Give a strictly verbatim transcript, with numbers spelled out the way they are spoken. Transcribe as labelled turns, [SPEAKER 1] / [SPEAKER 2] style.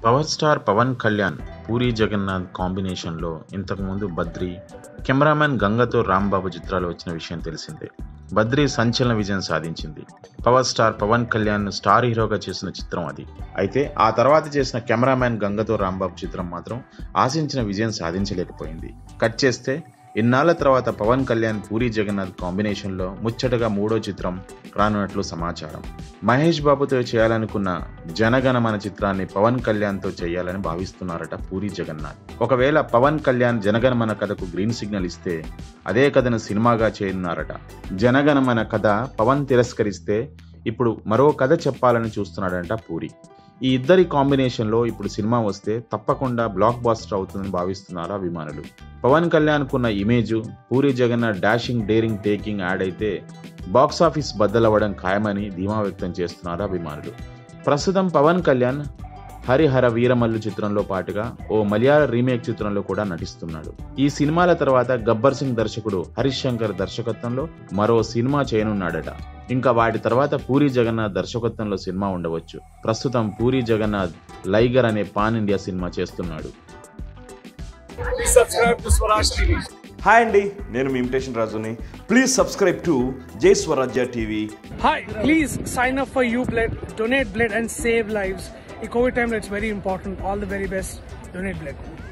[SPEAKER 1] Power star Pawan Kalyan Puri Jagannath కాంబినేషన్లో ఇంతకుముందు Badri, cameraman గంగతో Rambabu చిత్రాలు వచ్చిన విషయం తెలిసిందే. బద్రీ సంచలన విజయం సాధించింది. Power star Pawan Kalyan star హీరోగా చేసిన చిత్రం అది. అయితే ఆ తర్వాత చేసిన కెమెరామెన్ గంగతో రాంబాబు చిత్రం మాత్రం ఆశించిన విజయం సాధించలేకపోయింది. కట్ చేస్తే ఇన్నాళ్ల తర్వాత పవన్ కళ్యాణ్ పూరి జగన్నాథ్ కాంబినేషన్లో ముచ్చటగా మూడో చిత్రం రానున్నట్లు సమాచారం. మహేష్ బాబుతో చేయాలనుకున్న జనగణమన చిత్రాన్ని పవన్ కళ్యాణ్తో చేయాలని భావిస్తున్నారట పూరి జగన్నాథ్. ఒకవేళ పవన్ కళ్యాణ్ జనగణమన కథకు గ్రీన్ సిగ్నల్ ఇస్తే అదే కథను సినిమాగా చేయనున్నారట. జనగణమన కథ పవన్ తిరస్కరిస్తే ఇప్పుడు మరో కథ చెప్పాలని చూస్తున్నాడంట పూరి. ఈ ఇద్దరి కాంబినేషన్లో ఇప్పుడు సినిమా వస్తే తప్పకుండా బ్లాక్ బాస్టర్ అవుతుందని భావిస్తున్నారు అభిమానులు. పవన్ కళ్యాణ్కున్న image Puri Jagannath dashing daring taking add అయితే బాక్సాఫీస్ బద్దలవ్వడం ఖాయమని ధీమా వ్యక్తం చేస్తున్నారు అభిమానులు. ప్రస్తుతం పవన్ కళ్యాణ్ హరిహర వీరమల్లు చిత్రంలో పాటుగా ఓ మలయాళ రీమేక్ చిత్రంలో కూడా నటిస్తున్నాడు. ఈ సినిమాల తర్వాత గబ్బర్ సింగ్ దర్శకుడు హరీష్ శంకర్ దర్శకత్వంలో మరో సినిమా చేయనున్నాడట. ఇంకా వాటి తర్వాత పూరి జగన్నాథ్ దర్శకత్వంలో సినిమా ఉండవచ్చు. ప్రస్తుతం పూరి జగన్నాథ్ లైగర్ అనే పాన్ ఇండియా సినిమా చేస్తున్నాడు.
[SPEAKER 2] హాయ్ అండి, నేను మీ ఇమిటేషన్ రాజుని. Please subscribe to Jai Swarajya TV.
[SPEAKER 3] Hi, please sign up for you blood, donate blood and save lives. ఈ కోవిడ్ టైంలో it's very important. All the very best. Donate blood.